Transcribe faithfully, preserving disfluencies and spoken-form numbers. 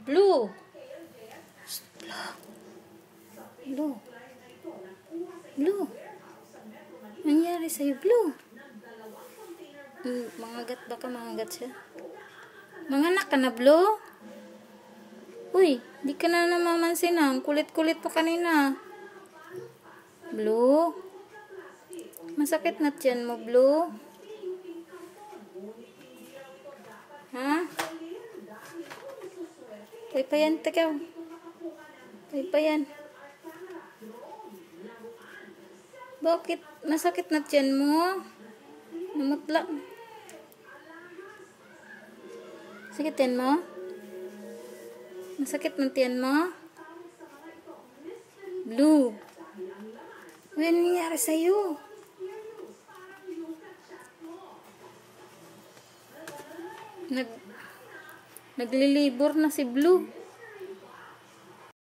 Blue. Shh, Blue. Blue. Blue. Nangyari sa'yo, Blue? Hmm, mangagat baka mangagat siya. Manganak ka na, Blue? Uy, di ka na namamansin ah. Kulit-kulit mo kanina. Blue? Masakit na tiyan mo, Blue? Ha? Paypayan, tekaw. Paypayan. Bakit? Masakit na tiyan mo? Namutla. Sakit tiyan mo? Masakit na tiyan mo? Blue. Ano nangyari sa'yo? Nag naglilibor na si Blue.